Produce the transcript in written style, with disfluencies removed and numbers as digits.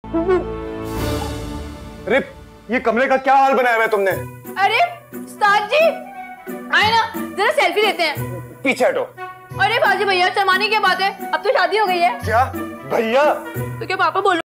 अरे ये कमरे का क्या हाल बनाया हुआ है तुमने? अरे उस्ताद जी आए ना, जरा सेल्फी लेते हैं। पीछे हटो। अरे बाजी भैया शर्माने की बात है, अब तो शादी हो गई है। क्या भैया? तो क्या पापा बोलो